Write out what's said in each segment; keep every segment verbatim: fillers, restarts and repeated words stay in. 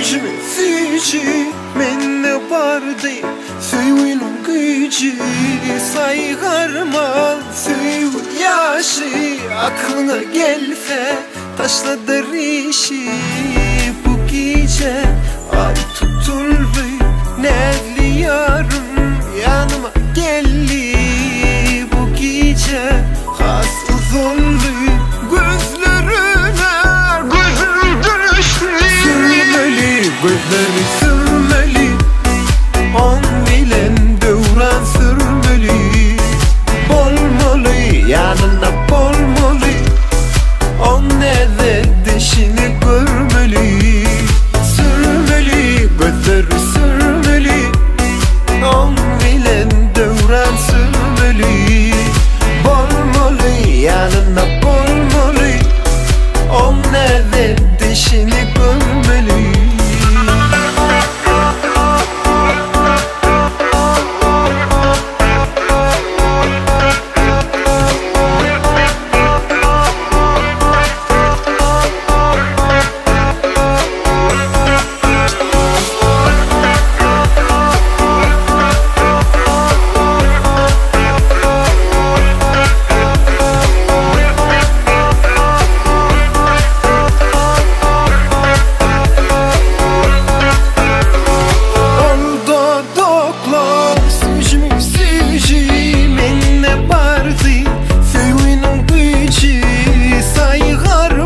Sücme sücü menne bardı Süyünün gücü saygarma Süy yaşı aklına gelse Taşladır işi bu gece Ay tutuldu nevli yarım Yanıma geldi bu gece Has uzunlu gözlerine Gözüm düştü Sürmeli gözleri sürmeli On bilen devran sürmeli Bolmalı yanına bolmalı On nede dişini görmeli Sürmeli gözleri sürmeli On bilen devran sürmeli Bolmalı yanına bolmalı On nede dişini görmeli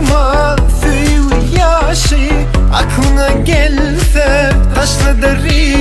Aklına gelse taşla deri